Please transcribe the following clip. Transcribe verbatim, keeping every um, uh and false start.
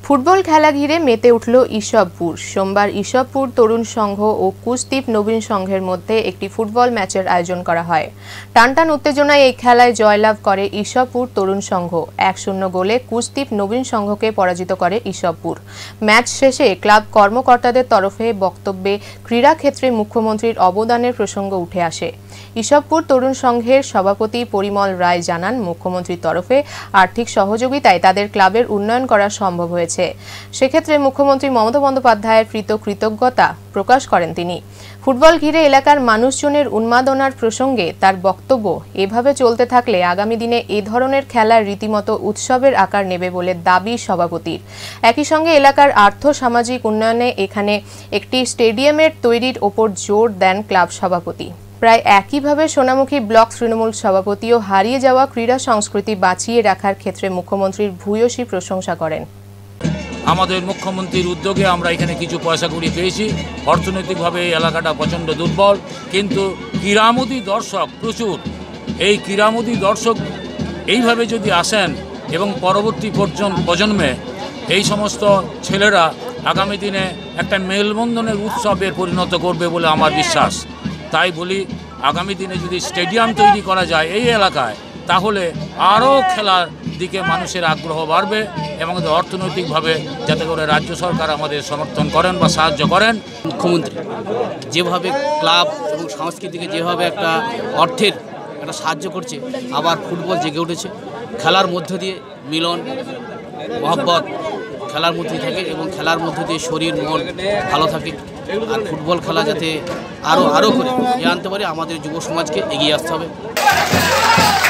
Football খেলা ঘিরে মেতে উঠল ইসবপুর। সোমবার ইসবপুর তরুণ সংঘ ও কুশদ্বীপ নবীন সংঘের মধ্যে একটি ফুটবল ম্যাচের আয়োজন করা হয়। টানটান উত্তেজনায় এই খেলায় জয়লাভ করে ইসবপুর তরুণ সংঘ। এক শূন্য গোলে কুশদ্বীপ নবীন সংঘকে পরাজিত করে ইসবপুর। ম্যাচ শেষে ক্লাব কর্মকর্তাদের তরফে বক্তব্যে ক্রীড়াক্ষেত্রে মুখ্যমন্ত্রীর অবদানের প্রসঙ্গ উঠে আসে। ইসবপুর তরুণ সংঘের সভাপতি পরিমল রায় জানান, মুখ্যমন্ত্রীর তরফে আর্থিক সহযোগিতায় তাদের ক্লাবের উন্নয়ন করা সম্ভব হয়েছে। সেক্ষেত্রে মুখ্যমন্ত্রী মমতা বন্দ্যোপাধ্যায়ের প্রীত কৃতজ্ঞতা প্রকাশ করেন তিনি। ফুটবল ঘিরে এলাকার মানুষজনের উন্মাদনার প্রসঙ্গে তার বক্তব্য, এভাবে চলতে থাকলে আগামী দিনে এ ধরনের খেলার রীতিমতো উৎসবের আকার নেবে বলে দাবি সভাপতির। একই সঙ্গে এলাকার আর্থ সামাজিক উন্নয়নে এখানে একটি স্টেডিয়ামের তৈরির ওপর জোর দেন ক্লাব সভাপতি। প্রায় একইভাবে সোনামুখী ব্লক তৃণমূল সভাপতিও হারিয়ে যাওয়া ক্রীড়া সংস্কৃতি বাঁচিয়ে রাখার ক্ষেত্রে মুখ্যমন্ত্রীর ভূয়সী প্রশংসা করেন। আমাদের মুখ্যমন্ত্রীর উদ্যোগে আমরা এখানে কিছু পয়সা কড়ি পেয়েছি। অর্থনৈতিকভাবে এই এলাকাটা প্রচণ্ড দুর্বল, কিন্তু ক্রীড়ামোদী দর্শক প্রচুর। এই ক্রীড়ামোদী দর্শক এইভাবে যদি আসেন এবং পরবর্তী প্রজন্মে এই সমস্ত ছেলেরা আগামী দিনে একটা মেলবন্ধনের উৎসবে পরিণত করবে বলে আমার বিশ্বাস। তাই বলি, আগামী দিনে যদি স্টেডিয়াম তৈরি করা যায় এই এলাকায়, তাহলে আরও খেলার দিকে মানুষের আগ্রহ বাড়বে এবং অর্থনৈতিকভাবে যাতে করে রাজ্য সরকার আমাদের সমর্থন করেন বা সাহায্য করেন। মুখ্যমন্ত্রী যেভাবে ক্লাব এবং সংস্কৃতিকে যেভাবে একটা অর্থের একটা সাহায্য করছে, আবার ফুটবল জেগে উঠেছে। খেলার মধ্য দিয়ে মিলন মহব্বত খেলার মধ্যেই থাকে এবং খেলার মধ্য দিয়ে শরীর মন ভালো থাকে। আর ফুটবল খেলা যাতে আরও আরও করে এগিয়ে আনতে পারে, আমাদের যুব সমাজকে এগিয়ে আসতে হবে।